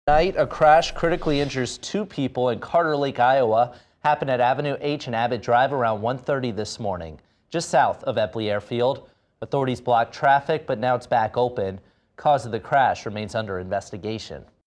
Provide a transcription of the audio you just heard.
Tonight, a crash critically injures 2 people in Carter Lake, Iowa. Happened at Avenue H and Abbott Drive around 1:30 this morning, just south of Eppley Airfield. Authorities blocked traffic, but now it's back open. Cause of the crash remains under investigation.